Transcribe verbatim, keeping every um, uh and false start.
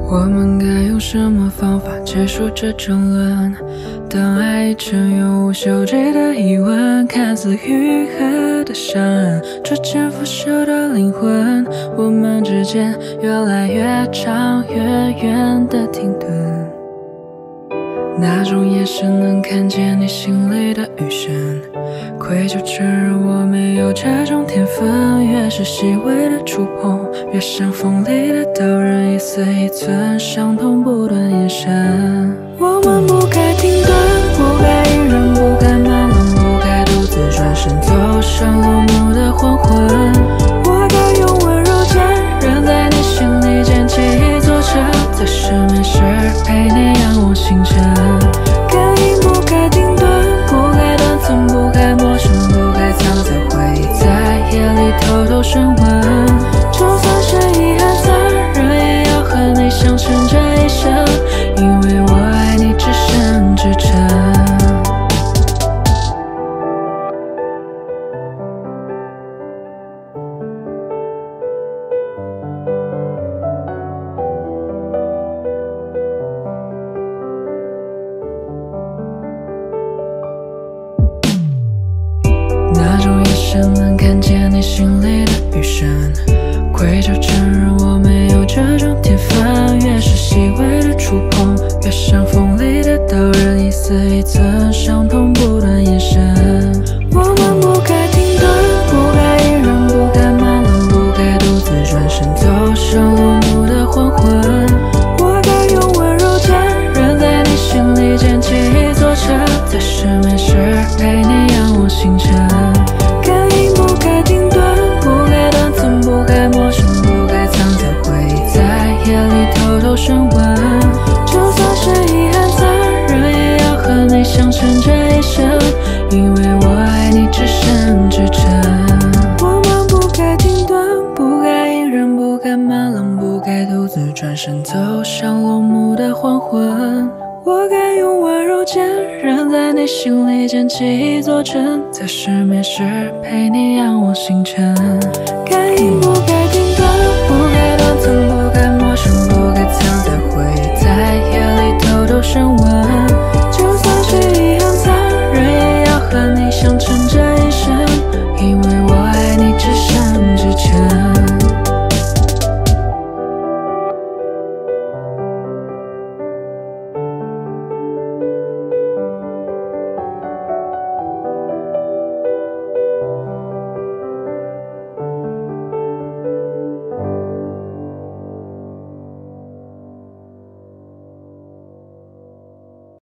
我们该用什么方法结束这争论？当爱已成永无休止的疑问，看似愈合的伤痕，逐渐腐朽的灵魂，我们之间越来越长越远的停顿。那种眼神能看见你心里的余生，愧疚承认我没有这种天分，越是细微的触碰，越像锋利的刀刃，一丝一寸，伤痛不断延伸。我们不该停顿，不该隐忍，不该慢冷，不该独自转身走向落幕的黄昏。我该用温柔坚韧，在你心里捡起一座城，在失眠时陪你仰望星辰。感应不该停顿，不该断层，不该陌生，不该藏在回忆，在夜里偷偷升温。就算是遗憾残忍，也要和你相衬这一生，因为我爱你至深至诚。那种眼神能看见你心里的余生，愧疚承认我没有这种天分，越是细微的触碰，越像锋利的刀刃，一丝一寸，伤痛不断延伸。我们不该停顿，不该隐忍，不该慢冷，不该独自转身走向落幕的黄昏。我该用温柔坚韧，在你心里捡起一座城，在失眠时陪你仰望星辰。感应不该停顿，不该断层，不该陌生，不该藏在回忆，在夜里偷偷升温。就算是遗憾残忍，也要和你相衬这一生，因为我爱你至深至诚。我们不该停顿，不该隐忍，不该慢冷，不该独自转身走向落幕的黄昏。我该用温柔坚韧，在你心里捡起一座城，在失眠时陪你仰望星辰。感应不该